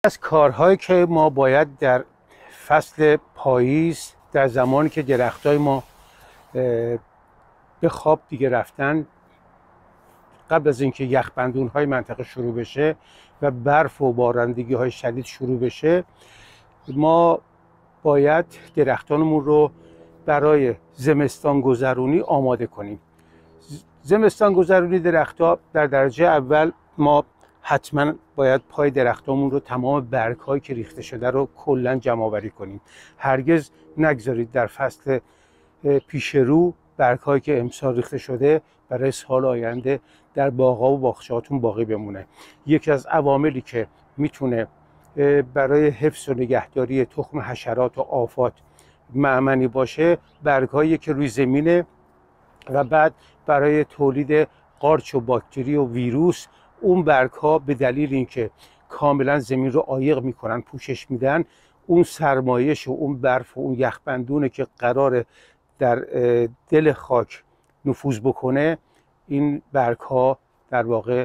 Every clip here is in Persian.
از کارهایی که ما باید در فصل پاییز، در زمانی که درختای ما به خواب دیگه رفتن، قبل از اینکه یخبندون های منطقه شروع بشه و برف و بارندگی های شدید شروع بشه، ما باید درختانمون رو برای زمستان گذرونی آماده کنیم. زمستان گذرونی درختها در درجه اول ما حتما باید پای درختامون رو، تمام برگ هایی که ریخته شده رو کلا جمع آوری کنیم. هرگز نگذارید در فصل پیش رو برگ هایی که امسال ریخته شده برای سال آینده در باغ‌ها و باغچه‌هاتون باقی بمونه. یکی از عواملی که میتونه برای حفظ و نگهداری تخم حشرات و آفات مأمنی باشه، برگ هایی که روی زمینه و بعد برای تولید قارچ و باکتری و ویروس، اون برگ ها به دلیل اینکه کاملا زمین رو عایق میکنن، پوشش میدن، اون سرمایش و اون برف و اون یخبندونه که قراره در دل خاک نفوذ بکنه، این برگ ها در واقع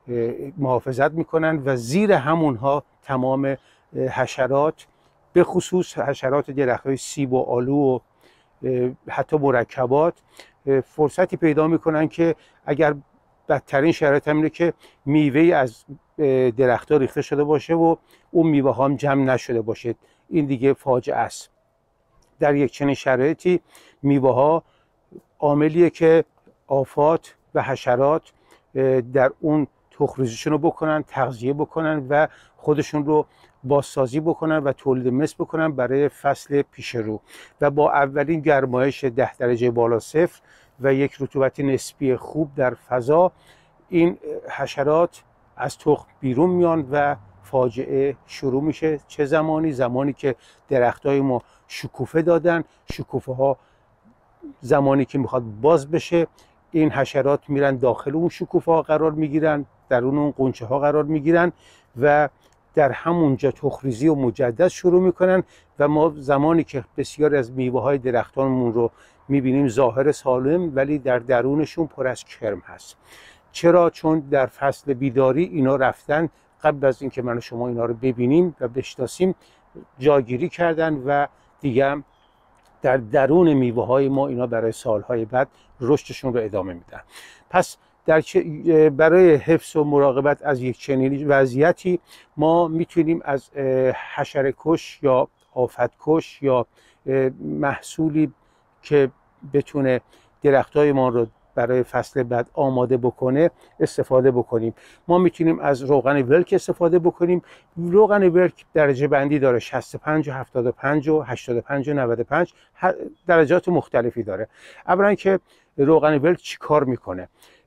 محافظت میکنن و زیر همونها تمام حشرات، به خصوص حشرات درخت های سیب و آلو و حتی مرکبات، فرصتی پیدا میکنن که اگر بدترین شرایط هم اینه که میوه از درخت‌ها ریخته شده باشه و اون میوه ها هم جمع نشده باشه، این دیگه فاجعه است. در یک چنین شرایطی میوه ها عاملیه که آفات و حشرات در اون تخم‌ریزیشون رو بکنن، تغذیه بکنن و خودشون رو بازسازی بکنن و تولید مثل بکنن برای فصل پیش رو. و با اولین گرمایش 10 درجه بالا صفر و یک رطوبت نسبی خوب در فضا، این حشرات از تخم بیرون میان و فاجعه شروع میشه. چه زمانی؟ زمانی که درختای ما شکوفه دادن، شکوفه ها زمانی که میخواد باز بشه، این حشرات میرن داخل اون شکوفه ها قرار میگیرن، در اون قنچه ها قرار میگیرن و در همونجا تخم‌ریزی و مجدد شروع میکنن و ما زمانی که بسیاری از میوه های درختانمون رو میبینیم ظاهر سالم ولی در درونشون پر از کرم هست. چرا؟ چون در فصل بیداری اینا رفتن، قبل از اینکه من و شما اینا رو ببینیم و بشناسیم جاگیری کردن و دیگه هم در درون میوه های ما اینا برای سالهای بعد رشدشون رو ادامه میدن. پس برای حفظ و مراقبت از یک چنین وضعیتی ما میتونیم از حشره‌کش یا آفت‌کش یا محصولی که بتونه درختای ما رو برای فصل بعد آماده بکنه استفاده بکنیم. ما میتونیم از روغن ولک استفاده بکنیم. روغن ولک درجه بندی داره، 65 و 75 و 85 و 95 درجات مختلفی داره. اولا که روغن ولک چی کار میکنه؟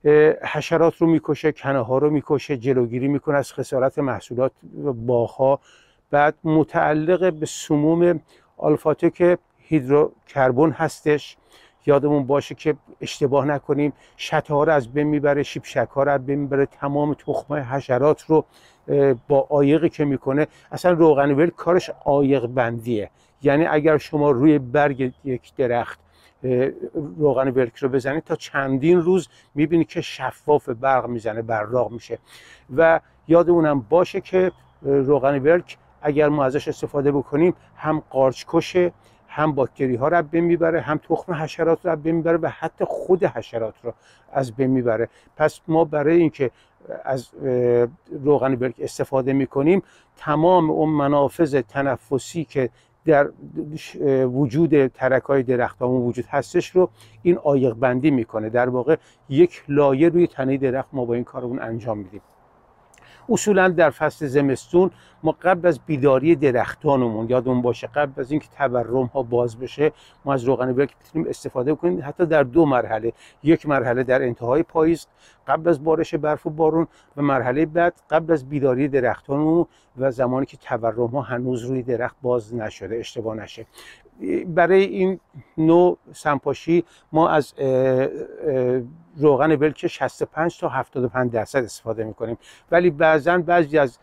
حشرات رو میکشه، کنه ها رو میکشه، جلوگیری میکنه از خسارت محصولات باغ‌ها. بعد متعلق به سموم آلفاتک هیدروکربن هستش. یادمون باشه که اشتباه نکنیم، شته ها رو از بین میبره، شیبشک ها رو از بین میبره، تمام تخمه حشرات رو با عایقی که میکنه. اصلا روغن ولک کارش عایق بندیه، یعنی اگر شما روی برگ یک درخت روغن ولک رو بزنید تا چندین روز میبینید که شفاف، برق میزنه، براق میشه. و یادمونم باشه که روغن ولک اگر ما ازش استفاده بکنیم هم قارچ کشه، هم باکتری ها رو از بین میبره، هم تخم حشرات رو از بین میبره و حتی خود حشرات رو از بین میبره. پس ما برای اینکه از روغن ولک استفاده میکنیم تمام اون منافذ تنفسی که در وجود ترک‌های درختامون وجود هستش رو این عایق بندی میکنه. در واقع یک لایه روی تنه درخت ما با این کارمون انجام میدیم. اصولا در فصل زمستون ما قبل از بیداری درختانمون، یادمون باشه قبل از اینکه تورم ها باز بشه، ما از روغن ولک میتونیم استفاده کنیم، حتی در 2 مرحله. یک مرحله در انتهای پاییز قبل از بارش برف و بارون و مرحله بعد قبل از بیداری درختانمون و زمانی که تورم ها هنوز روی درخت باز نشده، اشتباه نشه. برای این نوع سمپاشی ما از روغن ولک 65 تا 75 درصد استفاده میکنیم، ولی بعضی از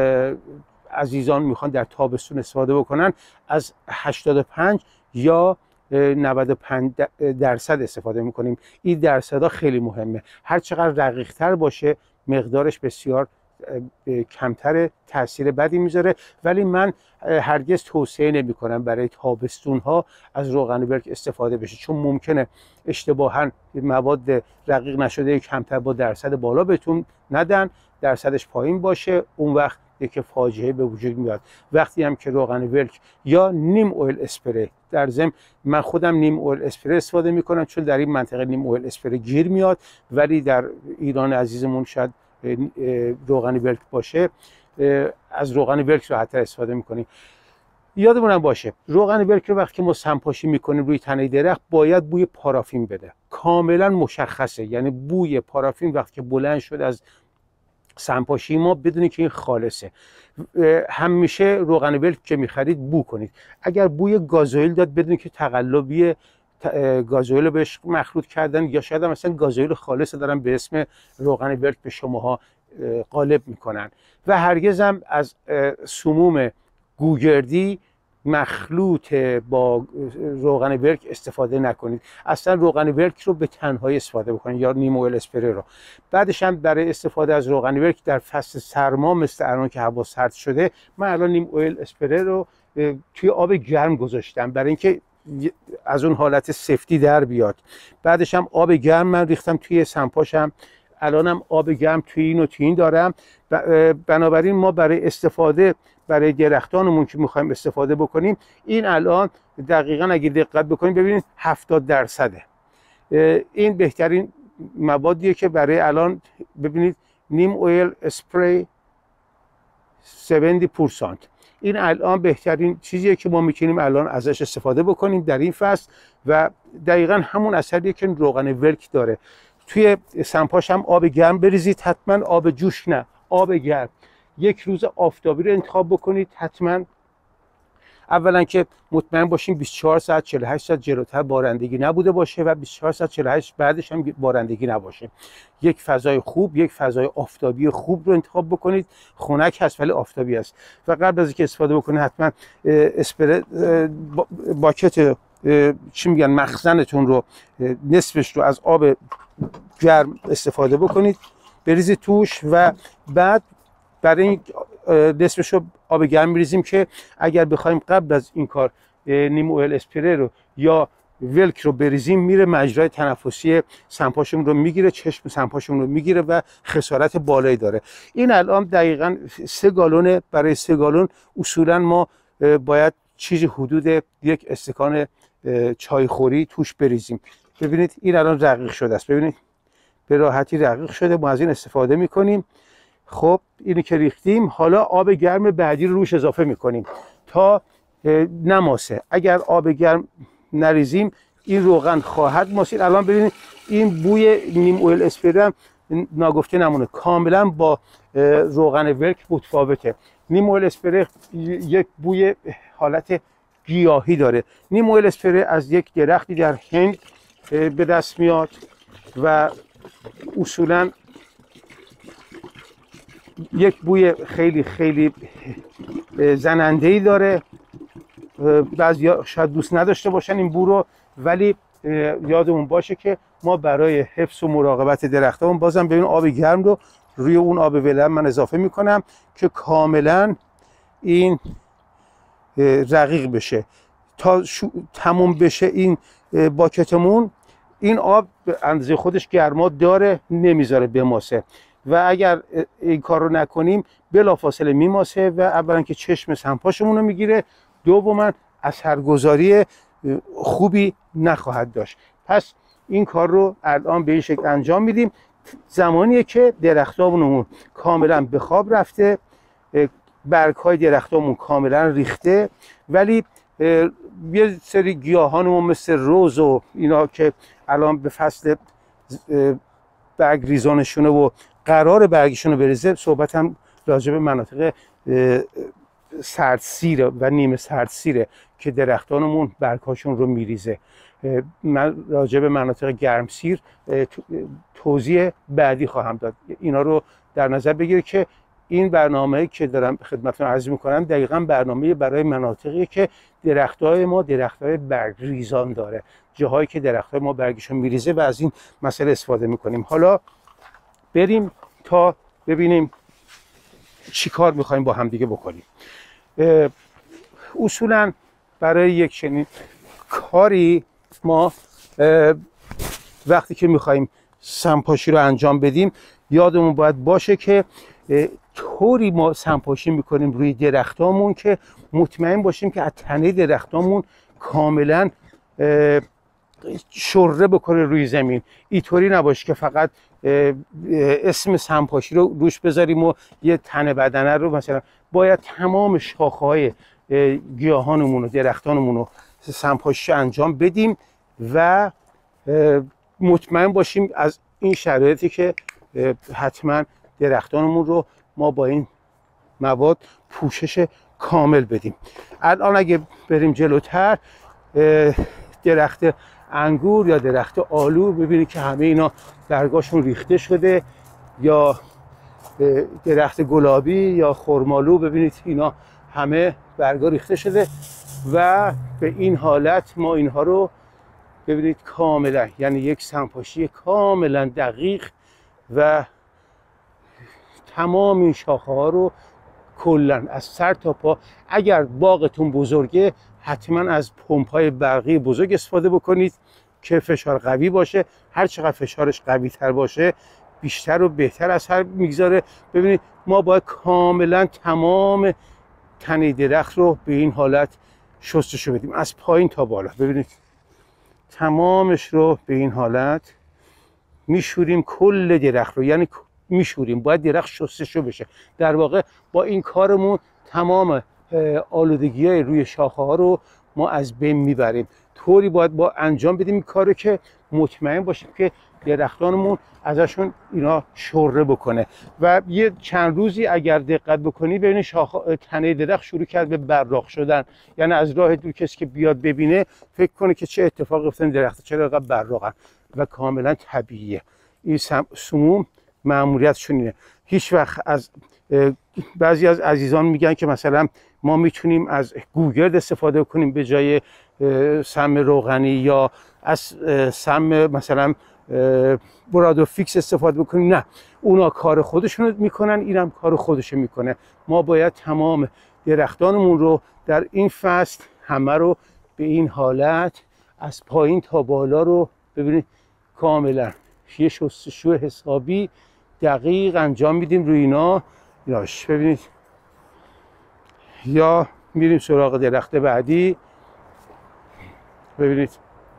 عزیزان میخوان در تابستون استفاده بکنن از 85 یا 95 درصد استفاده میکنیم. این درصدها خیلی مهمه، هر چقدر دقیق تر باشه مقدارش بسیار کمتر تاثیر بدی میذاره. ولی من هرگز توصیه نمی کنم برای تابستون ها از روغن ورک استفاده بشه، چون ممکنه اشتباها مواد رقیق نشده کمتر با درصد بالا بهتون ندن، درصدش پایین باشه، اون وقت یک فاجعه به وجود میاد. وقتی هم که روغن ورک یا نیم اویل اسپری، در ضمن من خودم نیم اویل اسپری استفاده میکنم چون در این منطقه نیم اویل اسپری گیر میاد، ولی در ایران عزیزمون شاید روغن ورک باشه، از روغن ورک راحت‌تر استفاده میکنیم. یادمون باشه روغن ورک رو وقتی ما سمپاشی میکنیم روی تنه درخت باید بوی پارافین بده، کاملا مشخصه. یعنی بوی پارافین وقتی که بلند شد از سمپاشی ما بدونید که این خالصه. همیشه روغن ورک که میخرید بو کنید. اگر بوی گازوئیل داد بدونید که تقلبی گازوئیل بهش مخلوط کردن، یا شاید هم مثلا گازوئیل خالص دارن به اسم روغن ورک به شماها غالب میکنن. و هرگز هم از سموم گوگردی مخلوط با روغن ورک استفاده نکنید. اصلا روغن ورک رو به تنهایی استفاده بکنید یا نیم اویل اسپری رو. بعدش هم برای استفاده از روغن ورک در فصل سرما مثل الان که هوا سرد شده، من الان نیم اویل اسپری رو توی آب گرم گذاشتم برای اینکه از اون حالت سفتی در بیاد. بعدش هم آب گرم من ریختم توی سمپاشم، الانم آب گرم توی این و توی این دارم. بنابراین ما برای استفاده برای درختانمون که میخوایم استفاده بکنیم، این الان دقیقا اگه دقت بکنیم ببینید 70%. این بهترین موادیه که برای الان ببینید نیم اویل اسپری 70%. این الان بهترین چیزیه که ما میتونیم الان ازش استفاده بکنیم در این فصل و دقیقا همون اثریه که روغن ورک داره. توی سمپاش هم آب گرم بریزید، حتما آب جوش نه، آب گرم. یک روز آفتابی رو انتخاب بکنید حتما. اولا که مطمئن باشین 24 ساعت 48 ساعت جلوتر بارندگی نبوده باشه و 24 ساعت 48 بعدش هم بارندگی نباشه. یک فضای خوب، یک فضای آفتابی خوب رو انتخاب بکنید. خنک هست ولی آفتابی است. و قبل از اینکه استفاده بکنید حتما اسپری باکت چی میگن مخزنتون رو نصفش رو از آب گرم استفاده بکنید، بریزید توش و بعد برای این نصفش رو آب گرم میریزیم که اگر بخوایم قبل از این کار نیم اویل اسپری رو یا ولک رو بریزیم میره مجرای تنفسی سمپاشمون رو میگیره، چشم سمپاشمون رو میگیره و خسارت بالایی داره. این الان دقیقاً 3 گالون. برای 3 گالون اصولا ما باید چیزی حدود 1 استکان چای خوری توش بریزیم. ببینید این الان رقیق شده است، ببینید به راحتی رقیق شده، ما از این استفاده میکنیم. خب اینو که ریختیم، حالا آب گرم بعدی رو روش اضافه میکنیم تا نماسه. اگر آب گرم نریزیم این روغن خواهد ماسید. الان ببینید این بوی نیم اویل اسپری هم ناگفته نمونه، کاملا با روغن ورک متفاوته. نیم اویل اسپری یک بوی حالت گیاهی داره. نیم اویل اسپری از یک درختی در هند به دست میاد و اصولا یک بوی خیلی خیلی زننده‌ای داره. بعضیا شاید دوست نداشته باشن این بو رو، ولی یادمون باشه که ما برای حفظ و مراقبت درختامون بازم ببین آب گرم رو روی اون آب ولرم من اضافه میکنم که کاملا این رقیق بشه تا تموم بشه این باکتمون. این آب به اندازه خودش گرما داره، نمیذاره بماسه و اگر این کار رو نکنیم بلافاصله میماسه و اولا که چشم سمپاشمون رو میگیره، دوما اثرگذاری خوبی نخواهد داشت. پس این کار رو الان به این شکل انجام میدیم. زمانیه که درختامون کاملا به خواب رفته، برگ‌های درختامون کاملا ریخته، ولی یه سری گیاهانمون مثل روز و اینا که الان به فصل برگ ریزانشونه و قرار برگشون رو بریزه، صحبت هم راجع به مناطق سردسیره و نیمه سردسیره که درختانمون برگهاشون رو میریزه. من راجع به مناطق گرمسیر توضیح بعدی خواهم داد. اینا رو در نظر بگیرید که این برنامه که دارم خدمتتون عرض میکنم دقیقاً برنامه برای مناطقی که درختای ما درختای برگ ریزان داره، جاهایی که درختای ما برگشون میریزه و از این مسئله استفاده میکنیم. حالا بریم تا ببینیم چی کار میخوایم با همدیگه بکنیم. اصولا برای یک چنین کاری ما وقتی که میخوایم سمپاشی رو انجام بدیم یادمون باید باشه که طوری ما سمپاشی میکنیم روی درختامون که مطمئن باشیم که از تنه درختامون کاملا شره بکنه روی زمین. اینطوری نباشه که فقط اسم سمپاشی رو روش بذاریم و یه تنه بدنه رو مثلا باید تمام شاخه‌های گیاهانمون و درختانمون رو سمپاشی انجام بدیم و مطمئن باشیم از این شرایطی که حتما درختانمون رو ما با این مواد پوشش کامل بدیم. الان اگه بریم جلوتر، درخت انگور یا درخت آلو ببینید که همه اینا برگاشون ریخته شده، یا درخت گلابی یا خرمالو ببینید اینا همه برگا ریخته شده و به این حالت ما اینها رو ببینید کاملا، یعنی یک سمپاشی کاملا دقیق و تمام این شاخه ها رو کلا از سر تا پا، اگر باغتون بزرگه حتما از پمپ های برقی بزرگ استفاده بکنید که فشار قوی باشه. هر چقدر فشارش قوی تر باشه بیشتر و بهتر اثر میگذاره. ببینید ما باید کاملا تمام تنه درخت رو به این حالت شستشو بدیم از پایین تا بالا. ببینید تمامش رو به این حالت میشوریم، کل درخت رو، یعنی میشوریم، باید درخت شستشو بشه. در واقع با این کارمون تمام آلودگی های روی شاخه ها رو ما از بین میبریم. طوری باید با انجام بدیم این کارو که مطمئن باشیم که درختانمون ازشون اینا شره بکنه. و یه چند روزی اگر دقت بکنی ببینید تنه درخت شروع کرد به براق شدن، یعنی از راه دور کسی که بیاد ببینه فکر کنه که چه اتفاقی افتاد، درخت چرا اینقدر براقن و کاملا طبیعیه. این سموم مأموریتشون اینه. هیچ وقت از بعضی از عزیزان میگن که مثلا ما میتونیم از گوگرد استفاده کنیم به جای سم روغنی، یا از سم مثلا برادوفیکس استفاده بکنیم. نه، اونا کار خودشون رو میکنن، اینم کار خودشون میکنه. ما باید تمام درختانمون رو در این فصل همه رو به این حالت از پایین تا بالا رو ببینید کاملا یه شستشو حسابی دقیق انجام میدیم روی اینا. ببینید، یا میریم سراغ درخت بعدی. ببینید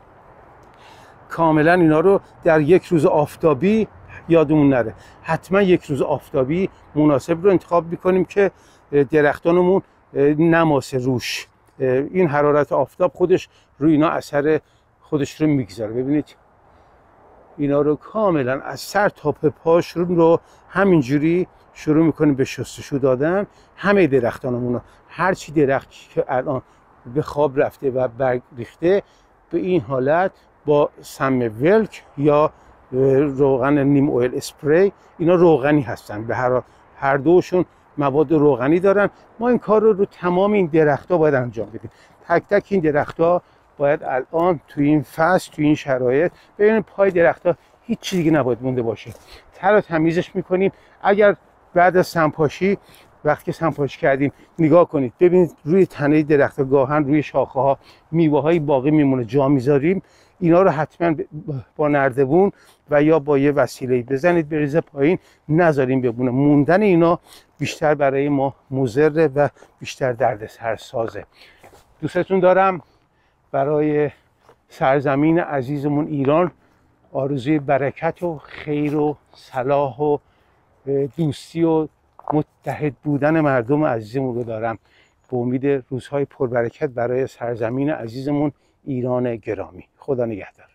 کاملا اینا رو در یک روز آفتابی، یادمون نره حتما یک روز آفتابی مناسب رو انتخاب میکنیم که درختانمون نماسه روش. این حرارت آفتاب خودش روی اینا اثر خودش رو میگذاره. ببینید اینا رو کاملا از سر تا پاشون رو همینجوری شروع میکنیم به شستشو دادن. همه درختانمون رو، هرچی درختی که الان به خواب رفته و برگ ریخته، به این حالت با سم ولک یا روغن نیم اویل اسپری، اینا روغنی هستن، به هر دوشون مواد روغنی دارن. ما این کار رو تمام این درخت‌ها باید انجام بدیم. تک تک این درخت‌ها باید الان تو این فصل، تو این شرایط، ببینید پای درخت‌ها هیچ چیزی دیگه نباید مونده باشه. تر و تمیزش می‌کنیم. اگر بعد از سمپاشی، وقتی که سمپاشی کردیم نگاه کنید ببینید روی تنه درخت‌ها گاهن روی شاخه‌ها میوه‌های باقی میمونه، جا میذاریم، اینا رو حتما با نردبون و یا با یه وسیله بزنید بریزه پایین، نذاریم بمونه. موندن اینا بیشتر برای ما مضر و بیشتر دردسر سازه. دوستتون دارم. برای سرزمین عزیزمون ایران آرزوی برکت و خیر و صلاح و دوستی و متحد بودن مردم عزیزمون رو دارم. به امید روزهای پربرکت برای سرزمین عزیزمون ایران گرامی. خدا نگهدار.